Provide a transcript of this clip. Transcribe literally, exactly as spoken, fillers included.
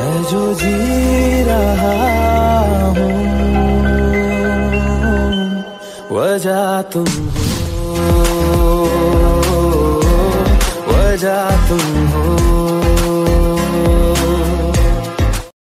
मैं जो जी रहा हूँ वजह तुम हो, वजह तुम हो।